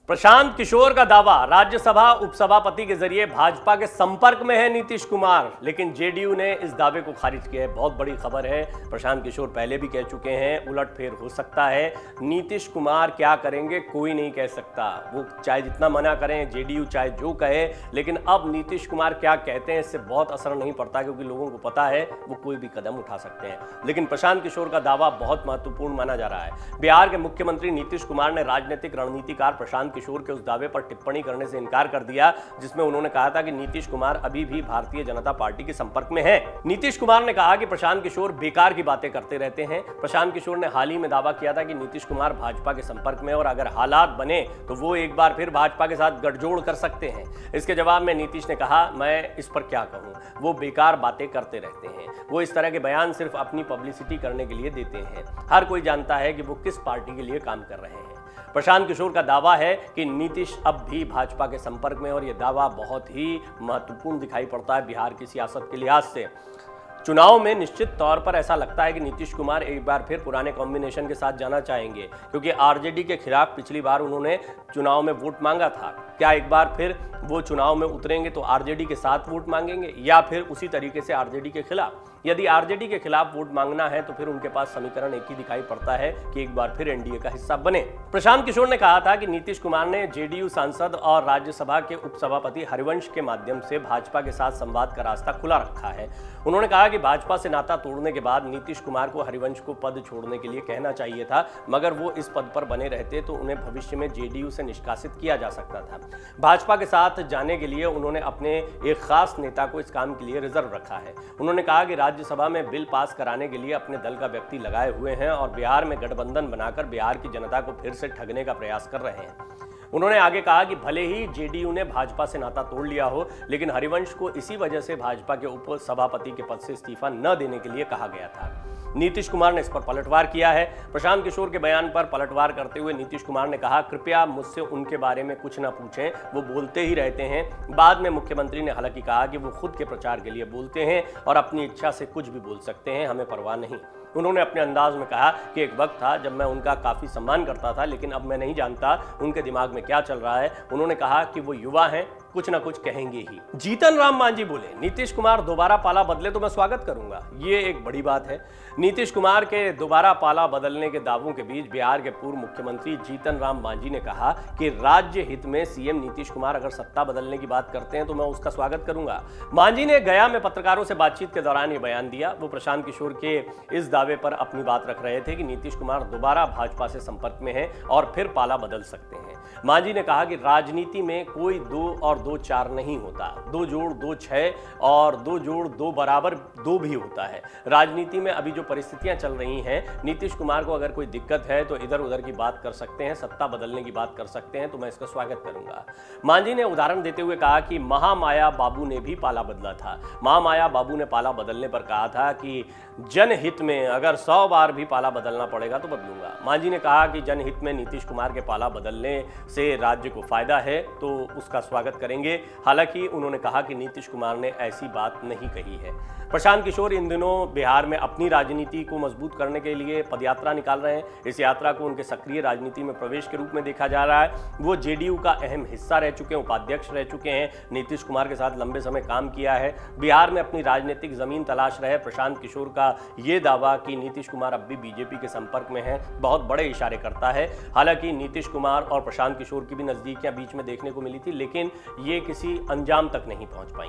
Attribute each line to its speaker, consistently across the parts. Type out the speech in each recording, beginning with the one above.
Speaker 1: प्रशांत किशोर का दावा, राज्यसभा उपसभापति के जरिए भाजपा के संपर्क में है नीतीश कुमार, लेकिन जेडीयू ने इस दावे को खारिज किया है। बहुत बड़ी खबर है। प्रशांत किशोर पहले भी कह चुके हैं उलटफेर हो सकता है। नीतीश कुमार क्या करेंगे कोई नहीं कह सकता। वो चाहे जितना मना करें, जेडीयू चाहे जो कहे, लेकिन अब नीतीश कुमार क्या कहते हैं इससे बहुत असर नहीं पड़ता, क्योंकि लोगों को पता है वो कोई भी कदम उठा सकते हैं। लेकिन प्रशांत किशोर का दावा बहुत महत्वपूर्ण माना जा रहा है। बिहार के मुख्यमंत्री नीतीश कुमार ने राजनीतिक रणनीतिकार प्रशांत किशोर के उस दावे पर टिप्पणी करने से इनकार कर दिया जिसमें उन्होंने कहा था कि नीतीश कुमार अभी भी भारतीय जनता पार्टी के संपर्क में हैं। नीतीश कुमार ने कहा कि प्रशांत किशोर बेकार की बातें करते रहते हैं। प्रशांत किशोर ने हाल ही में दावा किया था कि नीतीश कुमार भाजपा के संपर्क में, और अगर हालात बने तो वो एक बार फिर भाजपा के साथ गठजोड़ कर सकते हैं। इसके जवाब में नीतीश ने कहा, मैं इस पर क्या कहूं, वो बेकार बातें करते रहते हैं। वो इस तरह के बयान सिर्फ अपनी पब्लिसिटी करने के लिए देते हैं। हर कोई जानता है कि वो किस पार्टी के लिए काम कर रहे हैं। प्रशांत किशोर का दावा है कि नीतीश अब भी भाजपा के संपर्क में, और यह दावा बहुत ही महत्वपूर्ण दिखाई पड़ता है बिहार की सियासत के लिहाज से। चुनाव में निश्चित तौर पर ऐसा लगता है कि नीतीश कुमार एक बार फिर पुराने कॉम्बिनेशन के साथ जाना चाहेंगे, क्योंकि आरजेडी के खिलाफ पिछली बार उन्होंने चुनाव में वोट मांगा था। क्या एक बार फिर वो चुनाव में उतरेंगे तो आरजेडी के साथ वोट मांगेंगे, या फिर उसी तरीके से आरजेडी के खिलाफ? यदि आरजेडी के खिलाफ वोट मांगना है तो फिर उनके पास समीकरण एक ही दिखाई पड़ता है कि एक बार फिर एनडीए का हिस्सा बने। प्रशांत किशोर ने कहा था कि नीतीश कुमार ने जेडीयू सांसद और राज्यसभा के उपसभापति हरिवंश के माध्यम से भाजपा के साथ संवाद का रास्ता खुला रखा है। उन्होंने कहा कि भाजपा से नाता तोड़ने के बाद नीतीश कुमार को हरिवंश को पद छोड़ने के लिए कहना चाहिए था, मगर वो इस पद पर बने रहते तो उन्हें भविष्य में जेडीयू से निष्कासित किया जा सकता था। भाजपा के साथ जाने के लिए उन्होंने अपने एक खास नेता को इस काम के लिए रिजर्व रखा है। उन्होंने कहा कि राज्यसभा में बिल पास कराने के लिए अपने दल का व्यक्ति लगाए हुए हैं और बिहार में गठबंधन बनाकर बिहार की जनता को फिर से ठगने का प्रयास कर रहे हैं। उन्होंने आगे कहा कि भले ही जेडीयू ने भाजपा से नाता तोड़ लिया हो, लेकिन हरिवंश को इसी वजह से भाजपा के उप सभापति के पद से इस्तीफा न देने के लिए कहा गया था। नीतीश कुमार ने इस पर पलटवार किया है। प्रशांत किशोर के बयान पर पलटवार करते हुए नीतीश कुमार ने कहा, कृपया मुझसे उनके बारे में कुछ न पूछें, वो बोलते ही रहते हैं। बाद में मुख्यमंत्री ने हालांकि कहा कि वो खुद के प्रचार के लिए बोलते हैं और अपनी इच्छा से कुछ भी बोल सकते हैं, हमें परवाह नहीं। उन्होंने अपने अंदाज में कहा कि एक वक्त था जब मैं उनका काफ़ी सम्मान करता था, लेकिन अब मैं नहीं जानता उनके दिमाग में क्या चल रहा है। उन्होंने कहा कि वो युवा हैं, कुछ ना कुछ कहेंगे ही। जीतन राम मांझी बोले, नीतीश कुमार दोबारा पाला बदले तो मैं स्वागत करूंगा। ये एक बड़ी बात है। नीतीश कुमार के दोबारा पाला बदलने के दावों के बीच बिहार के पूर्व मुख्यमंत्री जीतन राम मांझी ने कहा कि राज्य हित में सीएम नीतीश कुमार अगर सत्ता बदलने की बात करते हैं तो मैं उसका स्वागत करूंगा। मांझी ने गया में पत्रकारों से बातचीत के दौरान ये बयान दिया। वो प्रशांत किशोर के इस दावे पर अपनी बात रख रहे थे कि नीतीश कुमार दोबारा भाजपा से संपर्क में हैं और फिर पाला बदल सकते हैं। मांझी ने कहा कि राजनीति में कोई 2 और 2 4 नहीं होता, 2 जोड़ 2 6 और 2 जोड़ 2 बराबर 2 भी होता है। राजनीति में अभी जो परिस्थितियां चल रही हैं, नीतीश कुमार को अगर कोई दिक्कत है तो इधर उधर की बात कर सकते हैं, सत्ता बदलने की बात कर सकते हैं, तो मैं इसका स्वागत करूंगा। मांझी ने उदाहरण देते हुए कहा कि महामाया बाबू ने भी पाला बदला था। महामाया बाबू ने पाला बदलने पर कहा था कि जनहित में अगर 100 बार भी पाला बदलना पड़ेगा तो बदलूंगा। मांझी ने कहा कि जनहित में नीतीश कुमार के पाला बदलने से राज्य को फायदा है तो उसका स्वागत करेंगे। हालांकि उन्होंने कहा कि नीतीश कुमार ने ऐसी बात नहीं कही है। प्रशांत किशोर इन दिनों बिहार में अपनी राजनीति को मजबूत करने के लिए पदयात्रा निकाल रहे हैं। इस यात्रा को उनके सक्रिय राजनीति में प्रवेश के रूप में देखा जा रहा है। वो जेडीयू का अहम हिस्सा रह चुके हैं, उपाध्यक्ष रह चुके हैं, नीतीश कुमार के साथ लंबे समय काम किया है। बिहार में अपनी राजनीतिक जमीन तलाश रहे प्रशांत किशोर का ये दावा कि नीतीश कुमार अब भी बीजेपी के संपर्क में है, बहुत बड़े इशारे करता है। हालांकि नीतीश कुमार और प्रशांत किशोर की भी नजदीकियां बीच में देखने को मिली थी, लेकिन ये किसी अंजाम तक नहीं पहुंच पाई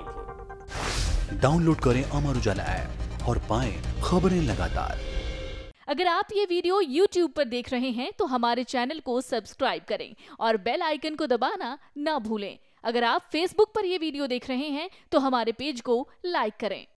Speaker 1: थी।
Speaker 2: डाउनलोड करें अमर उजाला ऐप और पाएं खबरें लगातार।
Speaker 3: अगर आप ये वीडियो YouTube पर देख रहे हैं तो हमारे चैनल को सब्सक्राइब करें और बेल आइकन को दबाना ना भूलें। अगर आप Facebook पर ये वीडियो देख रहे हैं तो हमारे पेज को लाइक करें।